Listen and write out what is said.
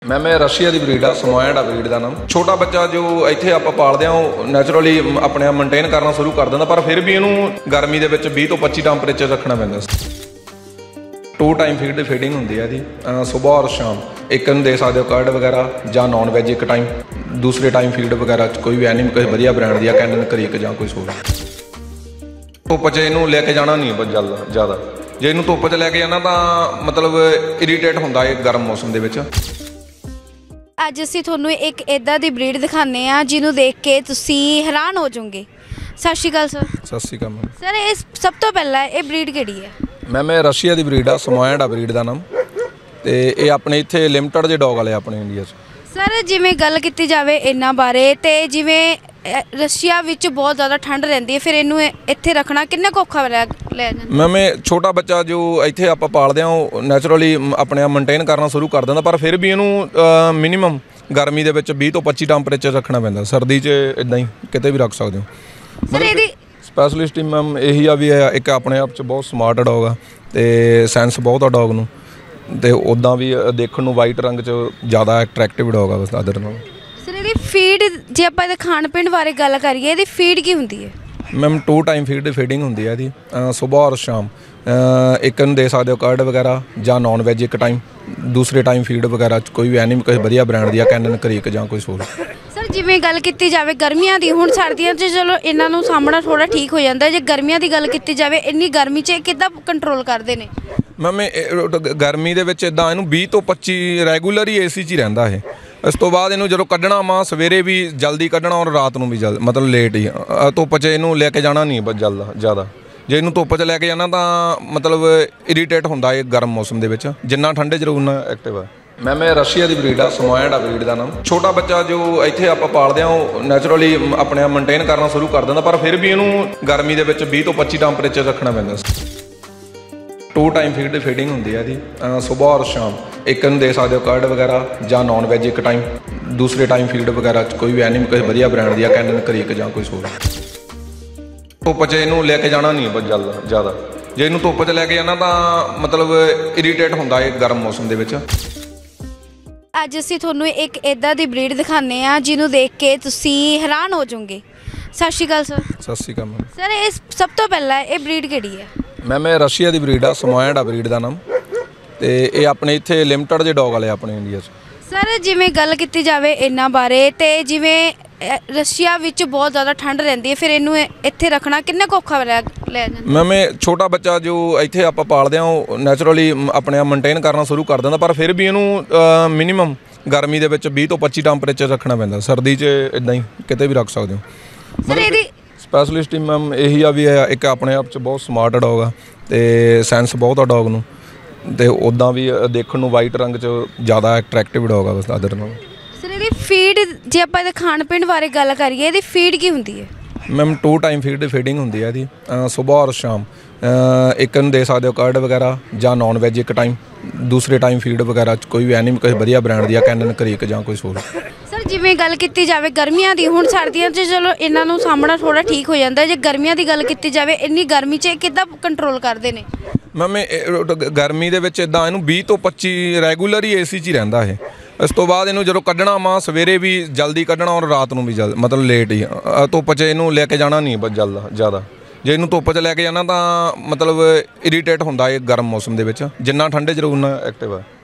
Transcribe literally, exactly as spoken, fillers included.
मैं मैं रशिया की ब्रीड आ समोयड आ ब्रीड का नाम। छोटा बच्चा जो इत्थे आपां पालदे आ ਉਹ ਨੈਚੁਰਲੀ ਆਪਣੇ ਆਪ ਮੇਨਟੇਨ ਕਰਨਾ ਸ਼ੁਰੂ ਕਰ ਦਿੰਦਾ, ਪਰ ਫਿਰ ਵੀ ਇਹਨੂੰ ਗਰਮੀ ਦੇ ਵਿੱਚ ਵੀਹ ਤੋਂ ਪੱਚੀ ਟੈਂਪਰੇਚਰ ਰੱਖਣਾ ਪੈਂਦਾ। ਟੂ ਟਾਈਮ ਫੀਡ ਦੀ ਫੀਡਿੰਗ ਹੁੰਦੀ ਹੈ ਇਹਦੀ, ਸਵੇਰ ਔਰ ਸ਼ਾਮ। ਇੱਕ ਨੂੰ ਦੇ ਸਕਦੇ ਹੋ ਕਰਡ ਵਗੈਰਾ ਜਾਂ ਨੌਨ ਵੈਜ ਇੱਕ ਟਾਈਮ, ਦੂਸਰੇ ਟਾਈਮ ਫੀਡ ਵਗੈਰਾ ਕੋਈ ਵੀ ਐਨੀਮਲ ਕੋਈ ਵਧੀਆ ਬ੍ਰਾਂਡ ਦੀ ਆ, ਕੈਨਨ ਕਰੀਕ ਜਾਂ ਕੋਈ ਹੋਰ। ਧੁੱਪ 'ਚ ਇਹਨੂੰ ਲੈ ਕੇ ਜਾਣਾ ਨਹੀਂ ਜਲਦਾ ਜ਼ਿਆਦਾ, ਜੇ ਇਹਨੂੰ ਧੁੱਪ 'ਚ ਲੈ ਕੇ ਜਾਣਾ ਤਾਂ ਮਤਲਬ ਇਰੀਟੇਟ ਹੁੰਦਾ ਹੈ ਗਰਮ ਮੌਸਮ ਦੇ ਵਿੱਚ। ਅੱਜ ਅਸੀਂ ਤੁਹਾਨੂੰ ਇੱਕ ਇੱਦਾਂ ਦੀ ਬਰੀਡ ਦਿਖਾਉਂਦੇ ਹਾਂ ਜਿਹਨੂੰ ਦੇਖ ਕੇ ਤੁਸੀਂ ਹੈਰਾਨ ਹੋ ਜਾਓਗੇ। ਸਤਿ ਸ਼੍ਰੀ ਅਕਾਲ ਸਰ। ਸਤਿ ਸ਼੍ਰੀ ਅਕਾਲ ਮੈਮ। ਸਰ ਇਹ ਸਭ ਤੋਂ ਪਹਿਲਾਂ ਇਹ ਬਰੀਡ ਕਿਹੜੀ ਹੈ? ਮੈਮ ਇਹ ਰਸ਼ੀਆ ਦੀ ਬਰੀਡ ਆ, ਸਮੋਇਡ ਆ ਬਰੀਡ ਦਾ ਨਾਮ, ਤੇ ਇਹ ਆਪਣੇ ਇੱਥੇ ਲਿਮਟਡ ਦੇ ਡੌਗ ਵਾਲੇ ਆਪਣੇ ਇੰਡੀਆ 'ਚ। ਸਰ ਜਿਵੇਂ ਗੱਲ ਕੀਤੀ ਜਾਵੇ ਇਹਨਾਂ ਬਾਰੇ, ਤੇ ਜਿਵੇਂ ਰਸ਼ੀਆ ਵਿੱਚ ਬਹੁਤ ਜ਼ਿਆਦਾ ਠੰਡ ਰਹਿੰਦੀ ਹੈ, ਫਿਰ ਇਹਨੂੰ ਇੱਥੇ ਰੱਖਣਾ ਕਿੰਨਾ ਕੁ ਔਖਾ ਲੈ ਜਾਂਦਾ? ਮੈਮ ਇਹ ਛੋਟਾ ਬੱਚਾ ਜੋ ਇੱਥੇ ਆਪਾਂ ਪਾਲਦੇ ਆ ਉਹ ਨੈਚੁਰਲੀ ਆਪਣੇ ਆਪ ਮੇਨਟੇਨ ਕਰਨਾ ਸ਼ੁਰੂ ਕਰ ਦਿੰਦਾ, ਪਰ ਫਿਰ ਵੀ ਇਹਨੂੰ ਮਿਨੀਮਮ ਗਰਮੀ ਦੇ ਵਿੱਚ ਵੀਹ ਤੋਂ ਪੱਚੀ ਟੈਂਪਰੇਚਰ ਰੱਖਣਾ ਪੈਂਦਾ। ਸਰਦੀ 'ਚ ਇੱਦਾਂ ਹੀ ਕਿਤੇ ਵੀ ਰੱਖ ਸਕਦੇ ਹੋ। ਸਰ ਇਹਦੀ ਸਪੈਸ਼ਲਿਸਟ ਮੈਮ ਇਹੀ ਆ ਵੀ ਇੱਕ ਆਪਣੇ ਆਪ 'ਚ ਬਹੁਤ ਸਮਾਰਟ ਡੌਗ ਆ ਤੇ ਸੈਂਸ ਬਹੁਤ ਆ ਡੌਗ ਨੂੰ, ਤੇ ਉੱਦਾਂ ਵੀ ਦੇਖਣ ਨੂੰ ਵਾਈਟ ਰੰਗ 'ਚ ਜ਼ਿਆਦਾ ਅਟਰੈਕਟਿਵ ਡੌਗ ਆ ਬਸ ਅਦਰ ਨਾਲ। ਸਰ ਇਹਦੀ ਫੀਡ ਜੇ ਆਪਾਂ ਇਹਦੇ ਖਾਣ ਪੀਣ ਬਾਰੇ ਗੱਲ ਕਰੀਏ, ਇਹਦੀ ਫੀਡ ਕੀ ਹੁੰਦੀ ਹੈ? ਮੈਮ ਟੂ ਟਾਈਮ ਫੀਡ ਦੀ ਫੀਡਿੰਗ ਹੁੰਦੀ ਹੈ ਇਹਦੀ, ਸਵੇਰ ਔਰ ਸ਼ਾਮ। ਇੱਕ ਨੂੰ ਦੇ ਸਕਦੇ ਹੋ ਕਰਡ ਵਗੈਰਾ ਜਾਂ ਨੌਨ ਵੈਜ ਇੱਕ ਟਾਈਮ, ਦੂਸਰੇ ਟਾਈਮ ਫੀਡ ਵਗੈਰਾ ਕੋਈ ਵੀ ਐਨੀਮਲ ਕੋਈ ਵਧੀਆ ਬ੍ਰਾਂਡ ਦੀ ਆ, ਕੈਨਨ ਕਰੀਕ ਜਾਂ ਕੋਈ ਹੋਰ। ਸਰ ਜਿਵੇਂ ਗੱਲ ਕੀਤੀ ਜਾਵੇ ਗਰਮੀਆਂ ਦੀ, ਹੁਣ ਸਰਦੀਆਂ 'ਚ ਚਲੋ ਇਹਨਾਂ ਨੂੰ ਸਾਹਮਣਾ ਥੋੜ੍ਹਾ ਠੀਕ ਹੋ ਜਾਂਦਾ, ਜੇ ਗਰਮੀਆਂ ਦੀ ਗੱਲ ਕੀਤੀ ਜਾਵੇ ਇੰਨੀ ਗਰਮੀ 'ਚ ਕਿੱਦਾਂ ਕੰਟਰੋਲ ਕਰਦੇ ਨੇ? ਮੈਮ ਗਰਮੀ ਦੇ ਵਿੱਚ ਇੱਦਾਂ ਇਹਨੂੰ ਵੀਹ ਤੋਂ ਪੱਚੀ ਰੈਗੂਲਰ ਹੀ ਏ ਸੀ 'ਚ ਹੀ ਰਹਿੰਦਾ ਇਹ। ਇਸ ਤੋਂ ਬਾਅਦ ਇਹਨੂੰ ਜਦੋਂ ਕੱਢਣਾ ਵਾ ਸਵੇਰੇ ਵੀ ਜਲਦੀ ਕੱਢਣਾ ਔਰ ਰਾਤ ਨੂੰ ਵੀ ਜਲ ਮਤਲਬ ਲੇਟ ਹੀ। ਧੁੱਪ 'ਚ ਇਹਨੂੰ ਲੈ ਕੇ ਜਾਣਾ ਨਹੀਂ ਜਲਦਾ ਜ਼ਿਆਦਾ, ਜੇ ਇਹਨੂੰ ਧੁੱਪ 'ਚ ਲੈ ਕੇ ਜਾਣਾ ਤਾਂ ਮਤਲਬ ਇਰੀਟੇਟ ਹੁੰਦਾ ਹੈ ਗਰਮ ਮੌਸਮ ਦੇ ਵਿੱਚ, ਜਿੰਨਾ ਠੰਡੇ 'ਚ ਰਹੂ ਉਨਾ ਐਕਟਿਵ ਆ। ਮੈਮ ਇਹ ਰਸ਼ੀਆ ਦੀ ਬਰੀਡ ਆ, ਸਮੋਇਡ ਆ ਬਰੀਡ ਦਾ ਨਾਮ। ਛੋਟਾ ਬੱਚਾ ਜੋ ਇੱਥੇ ਆਪਾਂ ਪਾਲਦੇ ਆ ਉਹ ਨੈਚੁਰਲੀ ਆਪਣੇ ਆਪ ਮੇਨਟੇਨ ਕਰਨਾ ਸ਼ੁਰੂ ਕਰ ਦਿੰਦਾ, ਪਰ ਫਿਰ ਵੀ ਇਹਨੂੰ ਗਰਮੀ ਦੇ ਵਿੱਚ ਵੀਹ ਤੋਂ ਪੱਚੀ ਟੈਂਪਰੇਚਰ ਰੱਖਣਾ ਪੈਂਦਾ। ਟੂ ਟਾਈਮ ਫੀਡ ਦੀ ਫੀਡਿੰਗ ਹੁੰਦੀ ਹੈ ਇਹਦੀ, ਸਵੇਰ ਔਰ ਸ਼ਾਮ। ਇੱਕ ਨੂੰ ਦੇ ਸਕਦੇ ਹੋ ਕਰਡ ਵਗੈਰਾ ਜਾਂ ਨੌਨ ਵੈਜ ਇੱਕ ਟਾਈਮ, ਦੂਸਰੇ ਟਾਈਮ ਫੀਡ ਵਗੈਰਾ ਕੋਈ ਵੀ ਐਨੀਮਲ ਕੋਈ ਵਧੀਆ ਬ੍ਰਾਂਡ ਦੀ ਆ, ਕੈਨਨ ਕਰੀਕ ਜਾਂ ਕੋਈ ਹੋਰ। ਧੁੱਪ 'ਚ ਇਹਨੂੰ ਲੈ ਕੇ ਜਾਣਾ ਨਹੀਂ ਜਲਦਾ ਜ਼ਿਆਦਾ, ਜੇ ਇਹਨੂੰ ਧੁੱਪ 'ਚ ਲੈ ਕੇ ਜਾਣਾ ਤਾਂ ਮਤਲਬ ਇਰੀਟੇਟ ਹੁੰਦਾ ਹੈ ਗਰਮ ਮੌਸਮ ਦੇ ਵਿੱਚ। ਅੱਜ ਅਸੀਂ ਤੁਹਾਨੂੰ ਇੱਕ ਇੱਦਾਂ ਦੀ ਬਰੀਡ ਦਿਖਾਉਂਦੇ ਹਾਂ ਜਿਹਨੂੰ ਦੇਖ ਕੇ ਤੁਸੀਂ ਹੈਰਾਨ ਹੋ ਜਾਓਗੇ। ਸਤਿ ਸ਼੍ਰੀ ਅਕਾਲ ਸਰ। ਸਤਿ ਸ਼੍ਰੀ ਅਕਾਲ ਮੈਮ। ਸਰ ਇਹ ਸਭ ਤੋਂ ਪਹਿਲਾਂ ਇਹ ਬਰੀਡ ਕਿਹੜੀ ਹੈ? ਮੈਮ ਇਹ ਰਸ਼ੀਆ ਦੀ ਬਰੀਡ ਆ, ਸਮੋਇਡ ਆ ਬਰੀਡ ਦਾ ਨਾਮ, ਤੇ ਇਹ ਆਪਣੇ ਇੱਥੇ ਲਿਮਟਡ ਦੇ ਡੌਗ ਵਾਲੇ ਆਪਣੇ ਇੰਡੀਆ 'ਚ। ਸਰ ਜਿਵੇਂ ਗੱਲ ਕੀਤੀ ਜਾਵੇ ਇਹਨਾਂ ਬਾਰੇ, ਤੇ ਜਿਵੇਂ ਰਸ਼ੀਆ ਵਿੱਚ ਬਹੁਤ ਜ਼ਿਆਦਾ ਠੰਡ ਰਹਿੰਦੀ ਹੈ, ਫਿਰ ਇਹਨੂੰ ਇੱਥੇ ਰੱਖਣਾ ਕਿੰਨਾ ਕੁ ਔਖਾ ਲੈ ਜਾਂਦਾ? ਮੈਮ ਇਹ ਛੋਟਾ ਬੱਚਾ ਜੋ ਇੱਥੇ ਆਪਾਂ ਪਾਲਦੇ ਆ ਉਹ ਨੈਚੁਰਲੀ ਆਪਣੇ ਆਪ ਮੇਨਟੇਨ ਕਰਨਾ ਸ਼ੁਰੂ ਕਰ ਦਿੰਦਾ, ਪਰ ਫਿਰ ਵੀ ਇਹਨੂੰ ਮਿਨੀਮਮ ਗਰਮੀ ਦੇ ਵਿੱਚ ਵੀਹ ਤੋਂ ਪੱਚੀ ਟੈਂਪਰੇਚਰ ਰੱਖਣਾ ਪੈਂਦਾ। ਸਰਦੀ 'ਚ ਇੱਦਾਂ ਹੀ ਕਿਤੇ ਵੀ ਰੱਖ ਸਕਦੇ ਹੋ। ਸਰ ਇਹਦੀ ਸਪੈਸ਼ਲਿਸਟ ਮੈਮ ਇਹੀ ਆ ਵੀ ਇੱਕ ਆਪਣੇ ਆਪ 'ਚ ਬਹੁਤ ਸਮਾਰਟ ਡੌਗ ਆ ਤੇ ਸੈਂਸ ਬਹੁਤ ਆ ਡੌਗ ਨੂੰ, ਤੇ ਉੱਦਾਂ ਵੀ ਦੇਖਣ ਨੂੰ ਵਾਈਟ ਰੰਗ 'ਚ ਜ਼ਿਆਦਾ ਅਟਰੈਕਟਿਵ ਡੌਗ ਆ ਬਸ ਅਦਰ ਨਾਲ। ਸਰ ਇਹਦੀ ਫੀਡ ਜੇ ਆਪਾਂ ਇਹਦੇ ਖਾਣ ਪੀਣ ਬਾਰੇ ਗੱਲ ਕਰੀਏ, ਇਹਦੀ ਫੀਡ ਕੀ ਹੁੰਦੀ ਹੈ? ਮੈਮ ਟੂ ਟਾਈਮ ਫੀਡ ਦੀ ਫੀਡਿੰਗ ਹੁੰਦੀ ਹੈ ਇਹਦੀ, ਸਵੇਰ ਔਰ ਸ਼ਾਮ। ਇੱਕ ਨੂੰ ਦੇ ਸਕਦੇ ਹੋ ਕਰਡ ਵਗੈਰਾ ਜਾਂ ਨੌਨ ਵੈਜ ਇੱਕ ਟਾਈਮ, ਦੂਸਰੇ ਟਾਈਮ ਫੀਡ ਵਗੈਰਾ ਕੋਈ ਵੀ ਐਨੀਮਲ ਕੋਈ ਵਧੀਆ ਬ੍ਰਾਂਡ ਦੀ ਆ, ਕੈਨਨ ਕਰੀਕ ਜਾਂ ਕੋਈ ਹੋਰ। ਸਰ ਜਿਵੇਂ ਗੱਲ ਕੀਤੀ ਜਾਵੇ ਗਰਮੀਆਂ ਦੀ, ਹੁਣ ਸਰਦੀਆਂ 'ਚ ਚਲੋ ਇਹਨਾਂ ਨੂੰ ਸਾਹਮਣਾ ਥੋੜ੍ਹਾ ਠੀਕ ਹੋ ਜਾਂਦਾ, ਜੇ ਗਰਮੀਆਂ ਦੀ ਗੱਲ ਕੀਤੀ ਜਾਵੇ ਇੰਨੀ ਗਰਮੀ 'ਚ ਕਿੱਦਾਂ ਕੰਟਰੋਲ ਕਰਦੇ ਨੇ? ਮੈਮ ਗਰਮੀ ਦੇ ਵਿੱਚ ਇੱਦਾਂ ਇਹਨੂੰ ਵੀਹ ਤੋਂ ਪੱਚੀ ਰੈਗੂਲਰ ਹੀ ਏ ਸੀ 'ਚ ਹੀ ਰਹਿੰਦਾ ਇਹ। ਇਸ ਤੋਂ ਬਾਅਦ ਇਹਨੂੰ ਜਦੋਂ ਕੱਢਣਾ ਵਾ ਸਵੇਰੇ ਵੀ ਜਲਦੀ ਕੱਢਣਾ ਔਰ ਰਾਤ ਨੂੰ ਵੀ ਜਲ ਮਤਲਬ ਲੇਟ ਹੀ। ਧੁੱਪ 'ਚ ਇਹਨੂੰ ਲੈ ਕੇ ਜਾਣਾ ਨਹੀਂ ਜਲਦਾ ਜ਼ਿਆਦਾ, ਜੇ ਇਹਨੂੰ ਧੁੱਪ 'ਚ ਲੈ ਕੇ ਜਾਣਾ ਤਾਂ ਮਤਲਬ ਇਰੀਟੇਟ ਹੁੰਦਾ ਹੈ ਗਰਮ ਮੌਸਮ ਦੇ ਵਿੱਚ, ਜਿੰਨਾ ਠੰਡੇ 'ਚ ਰਹੂ ਉਨਾ ਐਕਟਿਵ ਆ।